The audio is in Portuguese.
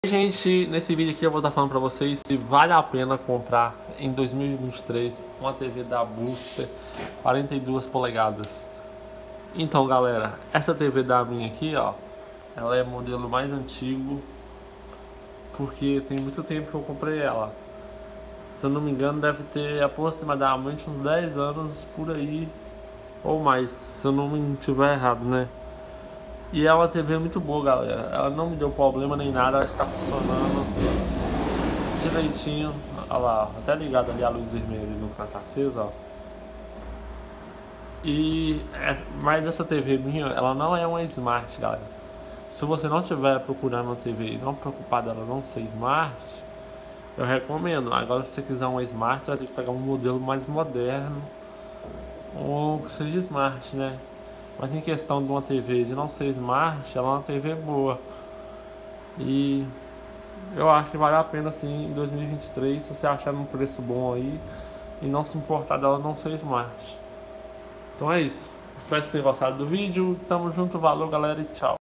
Gente, nesse vídeo aqui eu vou estar falando pra vocês se vale a pena comprar em 2023 uma TV da Booster 42 polegadas. Então galera, essa TV da minha aqui, ó, ela é modelo mais antigo, porque tem muito tempo que eu comprei ela. Se eu não me engano deve ter aproximadamente uns 10 anos por aí, ou mais, se eu não me estiver errado, né? E é uma TV muito boa, galera. Ela não me deu problema nem nada, ela está funcionando direitinho. Olha lá, até ligado ali a luz vermelha no canto acesa, ó. Mas essa TV minha, ela não é uma Smart, galera. Se você não estiver procurando uma TV e não preocupado dela não ser Smart, eu recomendo. Agora, se você quiser uma Smart, você vai ter que pegar um modelo mais moderno, ou que seja Smart, né? Mas em questão de uma TV de não ser Smart, ela é uma TV boa. E eu acho que vale a pena sim em 2023, se você achar um preço bom aí e não se importar dela não ser Smart. Então é isso. Espero que vocês tenham gostado do vídeo. Tamo junto, valeu galera e tchau.